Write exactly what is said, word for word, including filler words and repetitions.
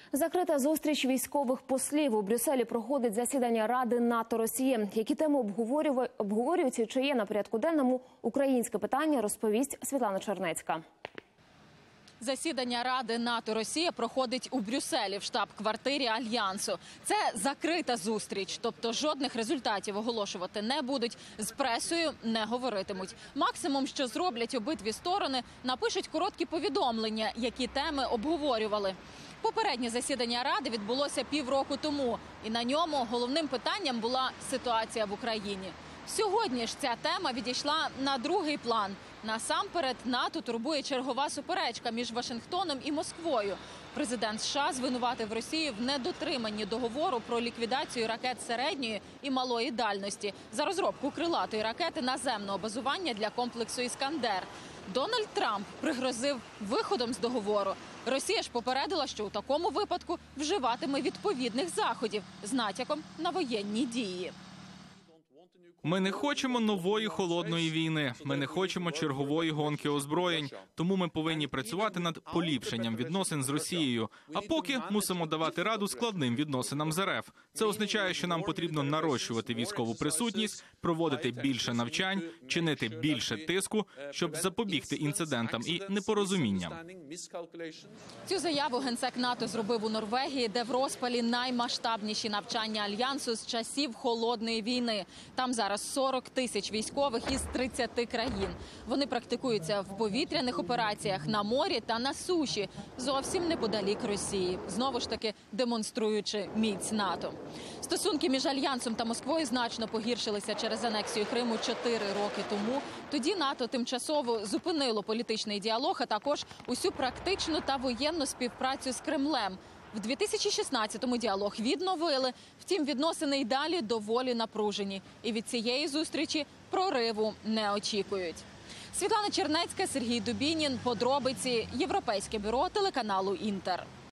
Закрита зустріч військових послів. У Брюсселі проходить засідання Ради НАТО-Росія. Які теми обговорюються і чи є на порядку денному українське питання, розповість Світлана Чернецька. Засідання Ради НАТО-Росія проходить у Брюсселі в штаб-квартирі Альянсу. Це закрита зустріч, тобто жодних результатів оголошувати не будуть, з пресою не говоритимуть. Максимум, що зроблять обидві сторони, напишуть короткі повідомлення, які теми обговорювали. Попереднє засідання Ради відбулося півроку тому, і на ньому головним питанням була ситуація в Україні. Сьогодні ж ця тема відійшла на другий план. Насамперед, НАТО турбує чергова суперечка між Вашингтоном і Москвою. Президент США звинуватив Росію в недотриманні договору про ліквідацію ракет середньої і малої дальності за розробку крилатої ракети наземного базування для комплексу «Іскандер». Дональд Трамп пригрозив виходом з договору. Росія ж попередила, що у такому випадку вживатиме відповідних заходів з натяком на воєнні дії. Ми не хочемо нової холодної війни. Ми не хочемо чергової гонки озброєнь. Тому ми повинні працювати над поліпшенням відносин з Росією. А поки мусимо давати раду складним відносинам з РФ. Це означає, що нам потрібно нарощувати військову присутність, проводити більше навчань, чинити більше тиску, щоб запобігти інцидентам і непорозумінням. Цю заяву генсек НАТО зробив у Норвегії, де в розпалі наймасштабніші навчання Альянсу з часів Холодної війни. Там зараз сорок тисяч військових із тридцяти країн. Вони практикуються в повітряних операціях, на морі та на суші, зовсім неподалік Росії, знову ж таки демонструючи міць НАТО. Стосунки між Альянсом та Москвою значно погіршилися через анексію Криму чотири роки тому. Тоді НАТО тимчасово зупинило політичний діалог, а також усю практичну та воєнну співпрацю з Кремлем. В дві тисячі шістнадцятому діалог відновили, втім відносини й далі доволі напружені. І від цієї зустрічі прориву не очікують. Світлана Чернецька, Сергій Дубінін. Подробиці. Європейське бюро телеканалу «Інтер».